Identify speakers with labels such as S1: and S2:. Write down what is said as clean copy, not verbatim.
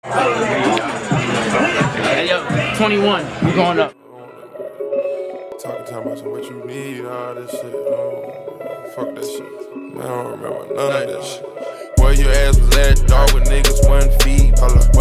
S1: Hey, yo, 21, we going up.
S2: Talking about some what you need, all this shit. Fuck that shit. Man, I don't remember none of that shit. Where your ass was at, dog, with niggas 1 feet. Hold up.